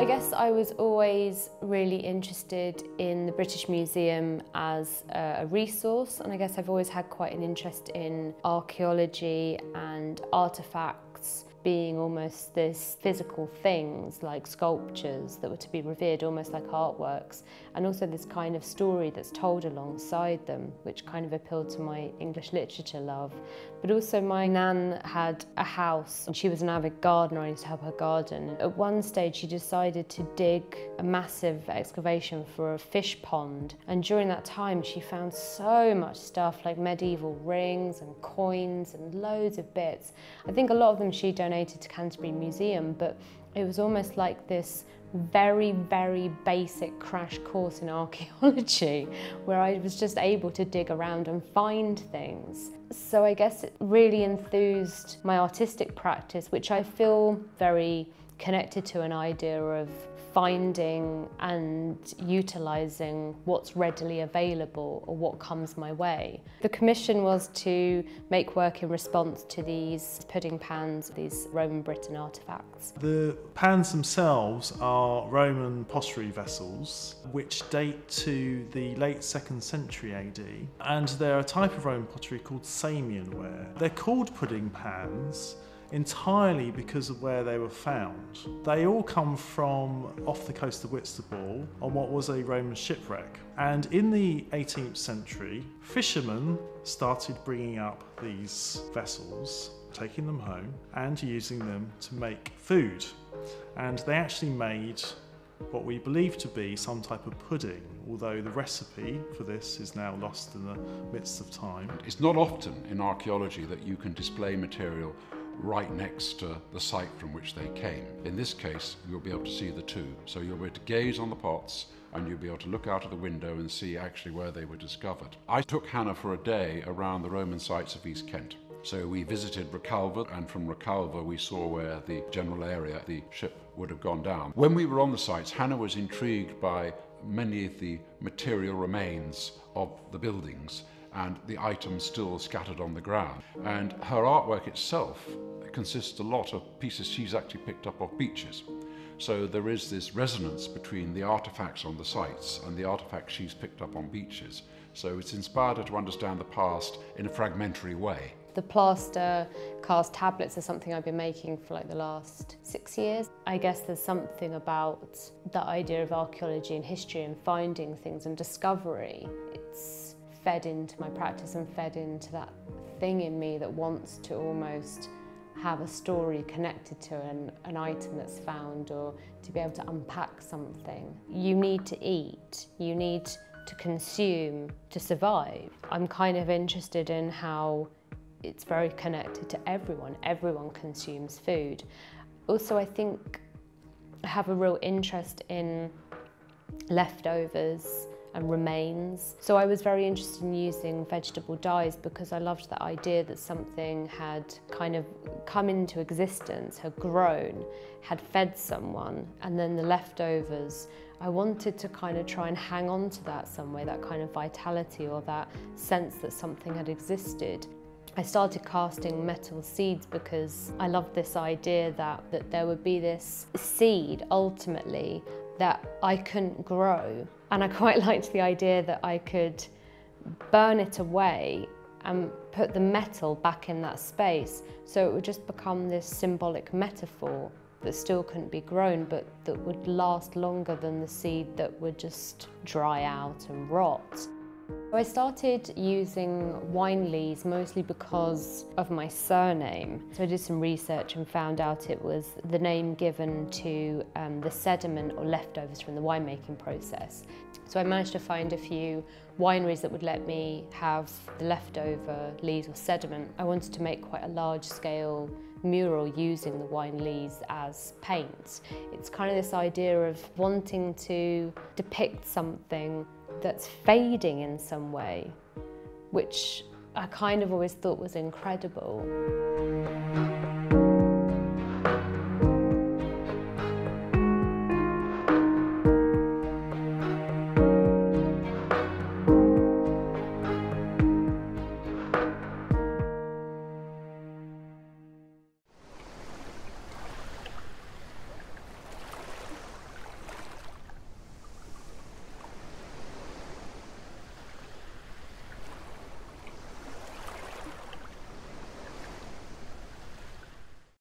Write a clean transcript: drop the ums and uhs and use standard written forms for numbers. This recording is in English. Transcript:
I guess I was always really interested in the British Museum as a resource, and I guess I've always had quite an interest in archaeology and artefacts being almost this physical things like sculptures that were to be revered almost like artworks, and also this kind of story that's told alongside them, which kind of appealed to my English literature love. But also my nan had a house and she was an avid gardener. I used to help her garden. At one stage she decided to dig a massive excavation for a fish pond, and during that time she found so much stuff like medieval rings and coins and loads of bits. I think a lot of them she donated to Canterbury Museum, but it was almost like this very, very basic crash course in archaeology where I was just able to dig around and find things. So I guess it really enthused my artistic practice, which I feel very connected to an idea of finding and utilising what's readily available or what comes my way. The commission was to make work in response to these pudding pans, these Roman Britain artefacts. The pans themselves are Roman pottery vessels which date to the late 2nd century AD, and they're a type of Roman pottery called Samian ware. They're called pudding pans entirely because of where they were found. They all come from off the coast of Whitstable on what was a Roman shipwreck. And in the 18th century, fishermen started bringing up these vessels, taking them home and using them to make food. And they actually made what we believe to be some type of pudding, although the recipe for this is now lost in the midst of time. It's not often in archaeology that you can display material right next to the site from which they came. In this case, you'll be able to see the two. So you'll be able to gaze on the pots and you'll be able to look out of the window and see actually where they were discovered. I took Hannah for a day around the Roman sites of East Kent. So we visited Recalva, and from Recalva we saw where the general area the ship would have gone down. When we were on the sites, Hannah was intrigued by many of the material remains of the buildings and the items still scattered on the ground. And her artwork itself consists a lot of pieces she's actually picked up off beaches. So there is this resonance between the artefacts on the sites and the artefacts she's picked up on beaches. So it's inspired her to understand the past in a fragmentary way. The plaster cast tablets are something I've been making for like the last 6 years. I guess there's something about the idea of archaeology and history and finding things and discovery. It's fed into my practice and fed into that thing in me that wants to almost have a story connected to an item that's found, or to be able to unpack something. You need to eat, you need to consume to survive. I'm kind of interested in how it's very connected to everyone. Everyone consumes food. Also, I think I have a real interest in leftovers and remains. So I was very interested in using vegetable dyes because I loved the idea that something had kind of come into existence, had grown, had fed someone, and then the leftovers, I wanted to kind of try and hang on to that some way, that kind of vitality or that sense that something had existed. I started casting metal seeds because I loved this idea that there would be this seed ultimately that I couldn't grow. And I quite liked the idea that I could burn it away and put the metal back in that space. So it would just become this symbolic metaphor that still couldn't be grown, but that would last longer than the seed that would just dry out and rot. I started using wine lees mostly because of my surname. So I did some research and found out it was the name given to the sediment or leftovers from the winemaking process. So I managed to find a few wineries that would let me have the leftover lees or sediment. I wanted to make quite a large-scale mural using the wine lees as paint. It's kind of this idea of wanting to depict something that's fading in some way, which I kind of always thought was incredible.